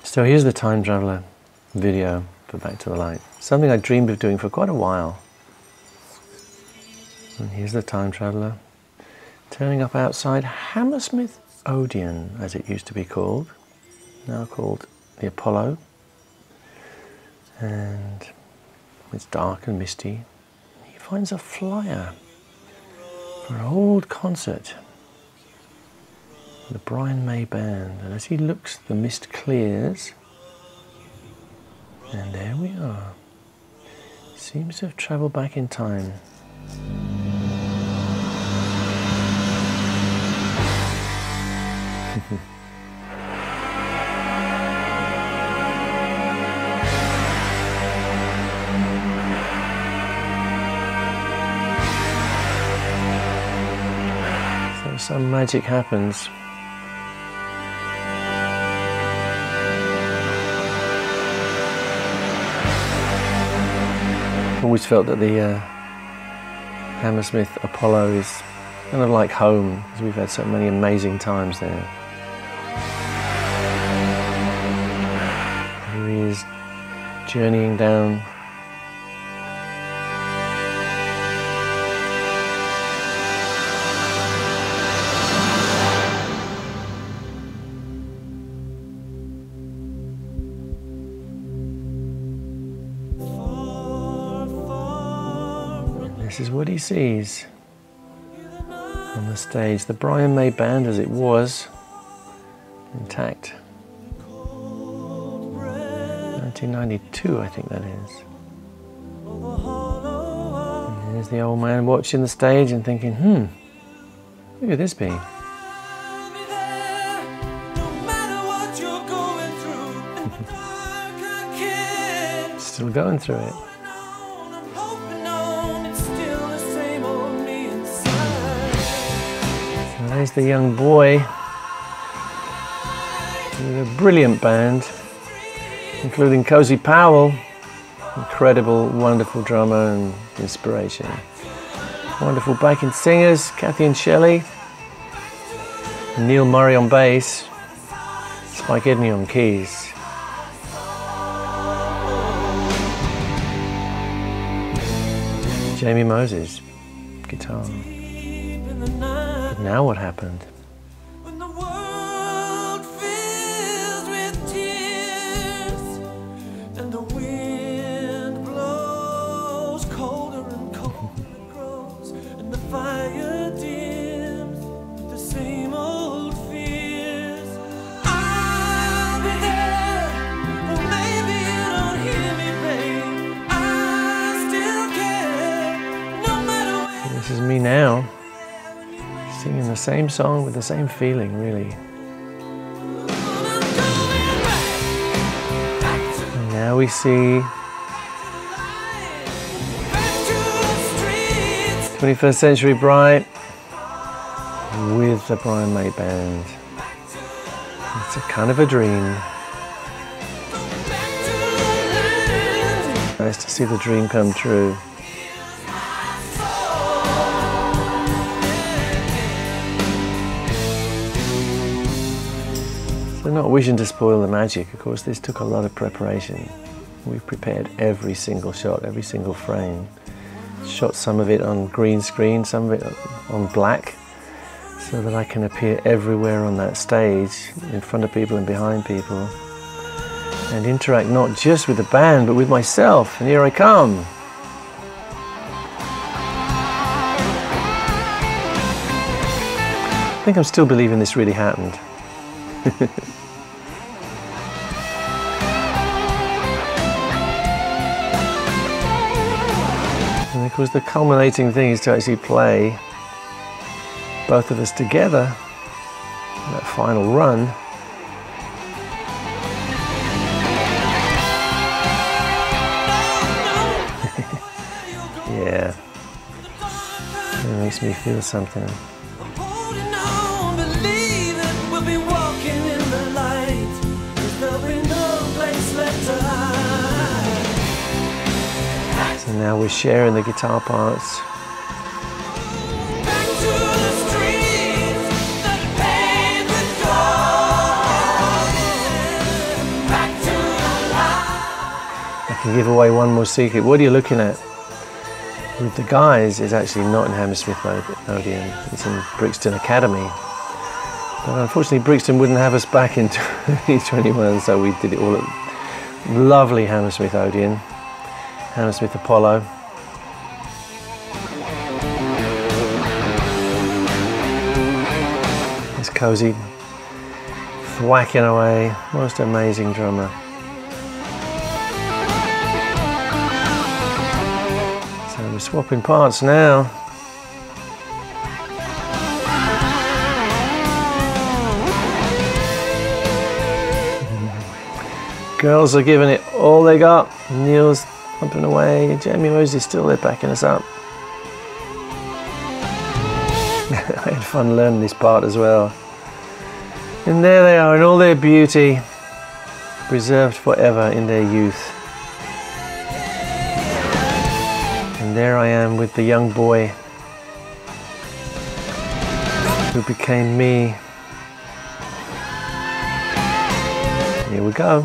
So here's the time traveler video for Back to the Light. Something I dreamed of doing for quite a while. And here's the time traveler turning up outside Hammersmith Odeon, as it used to be called, now called the Apollo. And it's dark and misty. He finds a flyer for an old concert, the Brian May Band, and as he looks, the mist clears, and there we are. Seems to have travelled back in time. So some magic happens. Always felt that the Hammersmith Apollo is kind of like home, because we've had so many amazing times there. Here he is journeying down. This is what he sees on the stage. The Brian May Band as it was, intact. 1992, I think that is. And there's the old man watching the stage and thinking, who could this be? Still going through it. There's the young boy with a brilliant band, including Cozy Powell, incredible, wonderful drummer and inspiration. Wonderful backing singers, Kathy and Shelley, Neil Murray on bass, Spike Edney on keys. Jamie Moses, guitar. Now what happened? When the world fills with tears and the wind blows colder and colder it grows and the fire dims with the same old fears, I'll be there. Well, maybe you don't hear me, babe. I still care no matter where. This is me now, singing the same song with the same feeling, really. And now we see 21st Century Bright with the Brian May Band. It's a kind of a dream. Nice to see the dream come true. So not wishing to spoil the magic, of course this took a lot of preparation. We've prepared every single shot, every single frame. Shot some of it on green screen, some of it on black, so that I can appear everywhere on that stage, in front of people and behind people, and interact not just with the band, but with myself. And here I come. I think I'm still believing this really happened. And of course the culminating thing is to actually play both of us together in that final run. Yeah, it makes me feel something. So now we're sharing the guitar parts. Back can give away one more secret. What are you looking at? With the guys, it's actually not in Hammersmith Odeon, it's in Brixton Academy. But unfortunately Brixton wouldn't have us back in 2021, so we did it all at lovely Hammersmith Odeon, Hammersmith Apollo. It's cosy, thwacking away, most amazing drummer. So we're swapping parts now. Girls are giving it all they got. Neil's thumping away. Jamie Mosley's still there backing us up. I had fun learning this part as well. And there they are in all their beauty, preserved forever in their youth. And there I am with the young boy who became me. Here we go.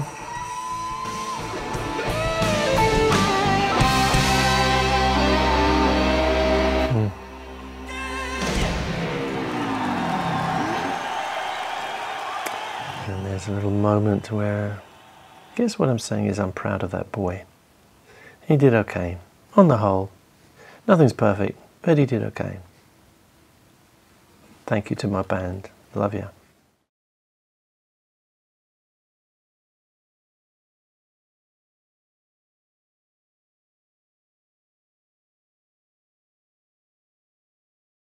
And there's a little moment where, I guess what I'm saying is I'm proud of that boy. He did okay, on the whole. Nothing's perfect, but he did okay. Thank you to my band. Love you.